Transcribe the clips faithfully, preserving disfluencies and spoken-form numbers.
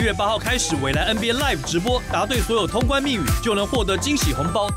一月八号开始，未来 N B A Live 直播，答对所有通关密语就能获得惊喜红包。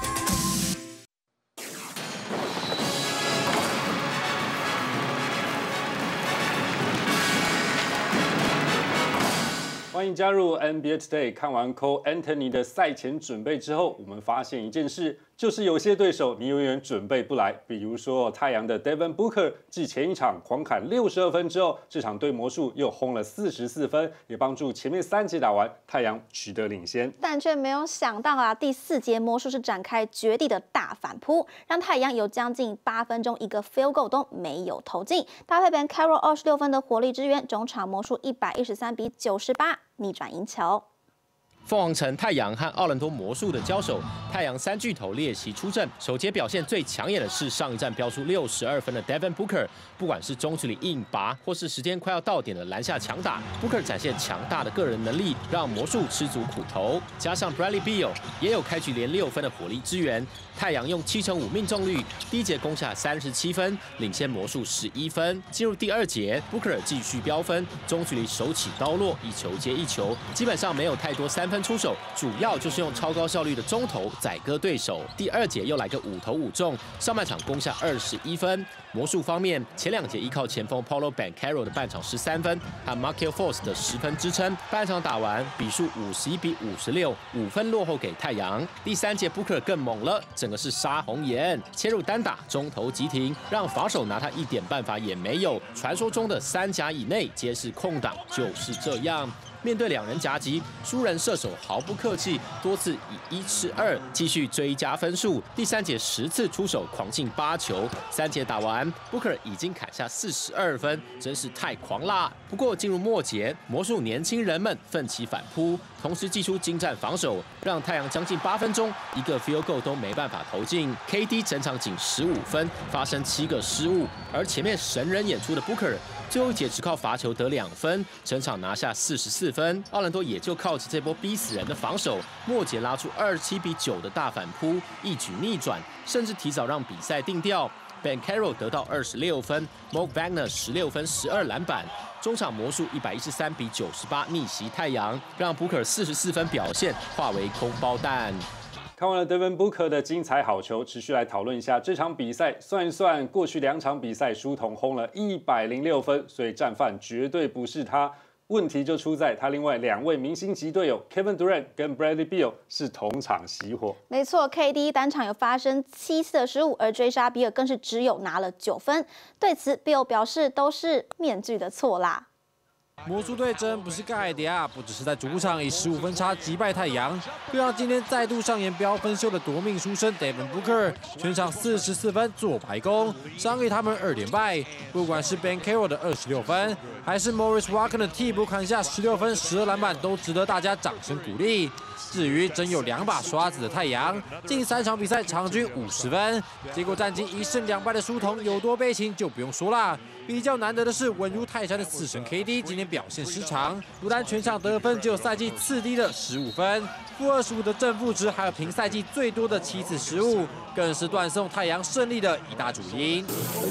欢迎加入 N B A Today。看完 Cole Anthony 的赛前准备之后，我们发现一件事，就是有些对手你永远准备不来。比如说太阳的 Devin Booker， 继前一场狂砍六十二分之后，这场对魔术又轰了四十四分，也帮助前面三节打完，太阳取得领先。 但却没有想到啊，第四节魔术是展开绝地的大反扑，让太阳有将近八分钟一个 field goal 都没有投进，搭配 Ben Carroll 二十六分的火力支援，中场魔术一百一十三比九十八。 逆转赢球。 凤凰城太阳和奥兰多魔术的交手，太阳三巨头列席出阵。首节表现最抢眼的是上一站飙出六十二分的 Devin Booker， 不管是中距离硬拔，或是时间快要到点的篮下强打 ，Booker 展现强大的个人能力，让魔术吃足苦头。加上 Bradley Beal 也有开局连六分的火力支援，太阳用七成五命中率，第一节攻下三十七分，领先魔术十一分。进入第二节 ，Booker 继续飙分，中距离手起刀落，一球接一球，基本上没有太多三分出手，主要就是用超高效率的中投宰割对手。第二节又来个五投五中，上半场攻下二十一分。魔术方面，前两节依靠前锋 Paolo Banchero 的半场十三分和 Markelle Fultz 的十分支撑，半场打完比数五十一比五十六，五分落后给太阳。第三节 Booker 更猛了，整个是杀红眼，切入单打，中投急停，让防守拿他一点办法也没有。传说中的三甲以内皆是空档，就是这样。 面对两人夹击，输人射手毫不客气，多次以一吃二，继续追加分数。第三节十次出手，狂进八球。三节打完 ，Booker 已经砍下四十二分，真是太狂啦！不过进入末节，魔术年轻人们奋起反扑，同时祭出精湛防守，让太阳将近八分钟一个 field goal 都没办法投进。K D 整场仅十五分，发生七个失误，而前面神人演出的 Booker。 最后一节只靠罚球得两分，整场拿下四十四分。奥兰多也就靠着这波逼死人的防守，末节拉出二十七比九的大反扑，一举逆转，甚至提早让比赛定调。Ben Carroll 得到二十六分 ，Mo Wagner 十六分十二篮板。中场魔术一百一十三比九十八逆袭太阳，让 Booker 四十四分表现化为空包弹。 看完了 Devin Booker 的精彩好球，持续来讨论一下这场比赛。算一算，过去两场比赛，书童轰了一百零六分，所以战犯绝对不是他。问题就出在他另外两位明星级队友 Kevin Durant 跟 Bradley Beal 是同场熄火。 没错 ，K D 单场有发生七次的失误，而追杀比尔更是只有拿了九分。对此 ，Beal 表示都是面具的错啦。 魔术队真不是盖的啊！不只是在主场以十五分差击败太阳，更让今天再度上演飙分秀的夺命书生 Devin Booker 全场四十四分做白工，赏给他们二连败。不管是 Ben Carroll 的二十六分，还是 Morris Wagner 的替补砍下十六分、十二篮板，都值得大家掌声鼓励。至于真有两把刷子的太阳，近三场比赛场均五十分，结果战绩一胜两败的书童有多悲情就不用说啦。 比较难得的是，稳如泰山的死神 K D 今天表现失常，不但全场得分只有赛季次低的十五分，负二十五的正负值，还有平赛季最多的七次失误，更是断送太阳胜利的一大主因。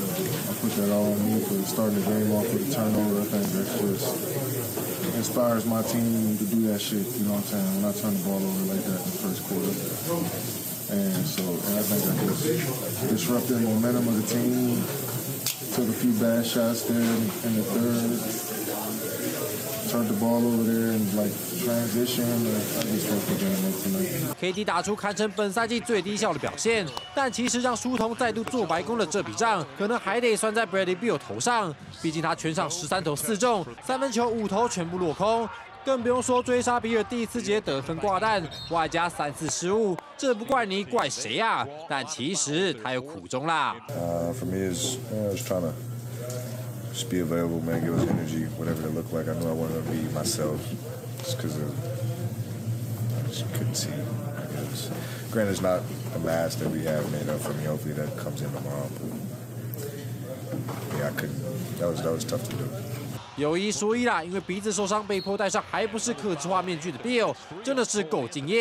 Inspires my team to do that shit, you know what I'm saying? When I turn the ball over like that in the first quarter. And so, and I think I just disrupted the momentum of the team, took a few bad shots there in, in the third, turned the ball over there and like transition. I just felt the game up tonight. K D 打出堪称本赛季最低效的表现，但其实让书童再度做白工的这笔账，可能还得算在 Bradley Beal 头上。毕竟他全场十三投四中，三分球五投全部落空。更不用说追杀比尔第四节得分挂蛋，外加三次失误，这不怪你怪谁呀、啊？但其实他有苦衷啦。 Uh, for me, is I was trying to just be available, man. Give us energy, whatever it looked like. I knew I wanted to be myself, just because of I just couldn't see. I guess. Granted, it's not a mask that we have made up for me. Hopefully, that comes in tomorrow. But yeah, I couldn't. That was that was tough to do. 有一说一啦，因为鼻子受伤被迫戴上还不是客制化面具的 Beal 真的是够敬业。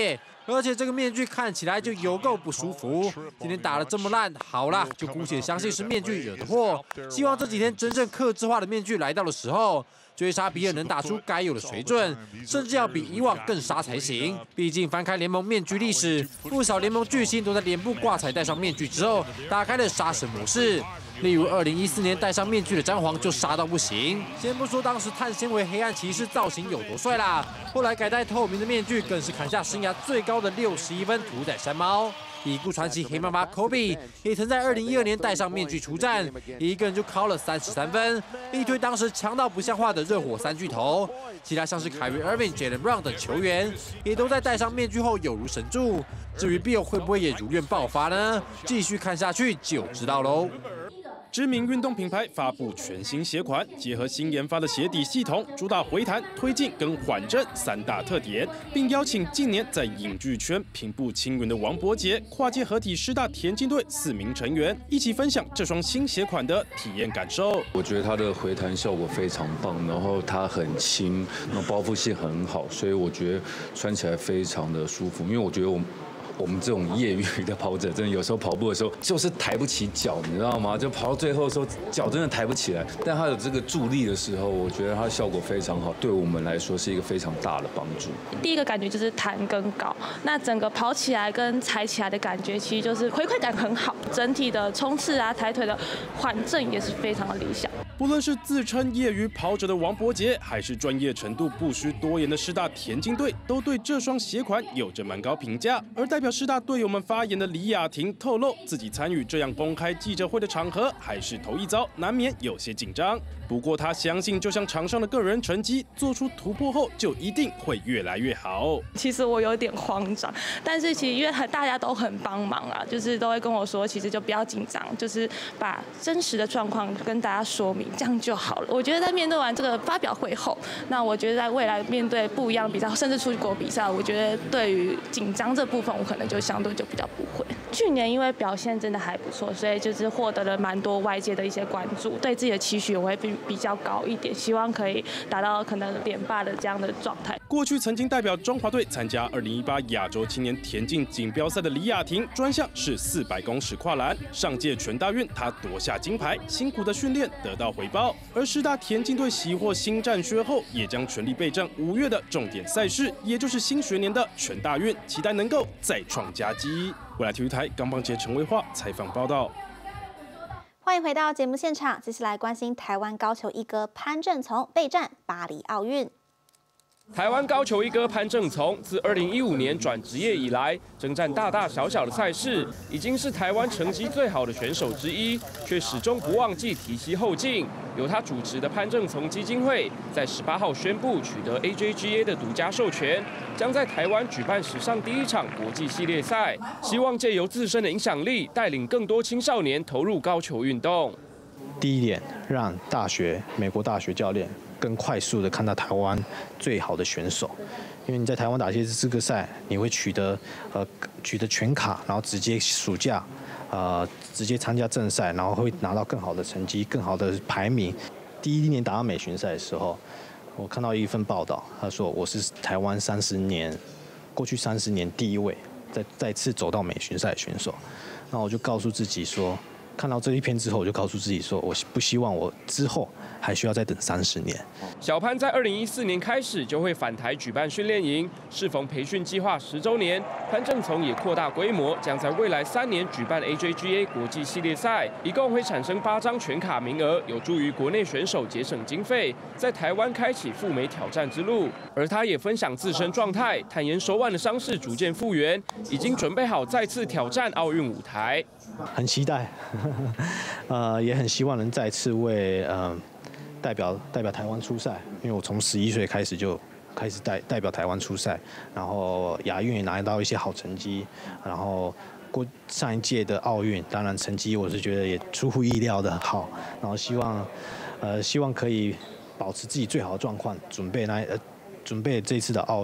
而且这个面具看起来就有够不舒服。今天打得这么烂，好啦，就姑且相信是面具惹的祸。希望这几天真正客制化的面具来到的时候，追杀比尔能打出该有的水准，甚至要比以往更杀才行。毕竟翻开联盟面具历史，不少联盟巨星都在脸部挂彩戴上面具之后，打开了杀神模式。例如二零一四年戴上面具的詹皇就杀到不行。先不说当时碳纤维黑暗骑士造型有多帅啦，后来改戴透明的面具，更是砍下生涯最高的六十一分屠宰山猫。已故传奇黑妈妈 Kobe 也曾在二零一二年戴上面具出战，一个人就敲了三十三分，力推当时强到不像话的热火三巨头。其他像是凯瑞 Irving、Jalen Brown 等球员，也都在戴上面具后有如神助。至于 Bill 会不会也如愿爆发呢？继续看下去就知道喽。 知名运动品牌发布全新鞋款，结合新研发的鞋底系统，主打回弹、推进跟缓震三大特点，并邀请近年在影剧圈平步青云的王柏杰，跨界合体师大田径队四名成员，一起分享这双新鞋款的体验感受。 我觉得它的回弹效果非常棒，然后它很轻，然后包覆性很好，所以我觉得穿起来非常的舒服。因为我觉得我。我们这种业余的跑者，真的有时候跑步的时候就是抬不起脚，你知道吗？就跑到最后的时候，脚真的抬不起来。但它有这个助力的时候，我觉得它效果非常好，对我们来说是一个非常大的帮助。 第一个感觉就是弹跟高，那整个跑起来跟踩起来的感觉，其实就是回馈感很好，整体的冲刺啊、抬腿的缓震也是非常的理想。 不论是自称业余跑者的王柏杰，还是专业程度不需多言的师大田径队，都对这双鞋款有着蛮高评价。而代表师大队友们发言的李雅婷透露，自己参与这样公开记者会的场合还是头一遭，难免有些紧张。不过他相信，就像场上的个人成绩，做出突破后就一定会越来越好。 其实我有点慌张，但是其实因为大家都很帮忙啊，就是都会跟我说，其实就不要紧张，就是把真实的状况跟大家说明，这样就好了。我觉得在面对完这个发表会后，那我觉得在未来面对不一样比赛，甚至出国比赛，我觉得对于紧张这部分，我可能就相对就比较不会。去年因为表现真的还不错，所以就是获得了蛮多外界的一些关注，对自己的期许我会比比较高一点，希望可以达到可能连霸的这样的状态。 过去曾经代表中华队参加二零一八亚洲青年田径锦标赛的李雅婷，专项是四百公尺跨栏。上届全大运她夺下金牌，辛苦的训练得到回报。而师大田径队喜获新战靴后，也将全力备战五月的重点赛事，也就是新学年的全大运，期待能够再创佳绩。未来体育台钢棒节陈维化采访报道。 欢迎回到节目现场，接下来关心台湾高球一哥潘政琮备战巴黎奥运。 台湾高球一哥潘政琮自二零一五年转职业以来，征战大大小小的赛事，已经是台湾成绩最好的选手之一，却始终不忘记提携后进。由他主持的潘政琮基金会在十八号宣布取得 A J G A 的独家授权，将在台湾举办史上第一场国际系列赛，希望借由自身的影响力，带领更多青少年投入高球运动。 第一点，让大学美国大学教练更快速的看到台湾最好的选手，因为你在台湾打这些资格赛，你会取得呃取得全卡，然后直接暑假呃直接参加正赛，然后会拿到更好的成绩、更好的排名。第一年打到美巡赛的时候，我看到一份报道，他说我是台湾三十年过去三十年第一位再再次走到美巡赛的选手，那我就告诉自己说。看到这一篇之后，我就告诉自己说，我不希望我之后还需要再等三十年。 小潘在二零一四年开始就会返台举办训练营，适逢培训计划十周年，潘政琮也扩大规模，将在未来三年举办 A J G A 国际系列赛，一共会产生八张全卡名额，有助于国内选手节省经费，在台湾开启赴美挑战之路。而他也分享自身状态，坦言手腕的伤势逐渐复原，已经准备好再次挑战奥运舞台。 很期待，呃，也很希望能再次为呃代表代表台湾出赛，因为我从十一岁开始就开始代代表台湾出赛，然后亚运也拿到一些好成绩，然后过上一届的奥运，当然成绩我是觉得也出乎意料的好，然后希望呃希望可以保持自己最好的状况，准备来呃准备这次的奥运。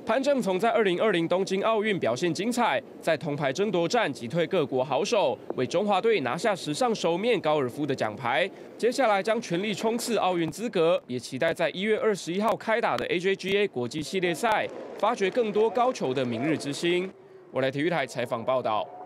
潘正从在二零二零东京奥运表现精彩，在铜牌争夺战击退各国好手，为中华队拿下史上首面高尔夫的奖牌。接下来将全力冲刺奥运资格，也期待在一月二十一号开打的 A J G A 国际系列赛，发掘更多高球的明日之星。我来体育台采访报道。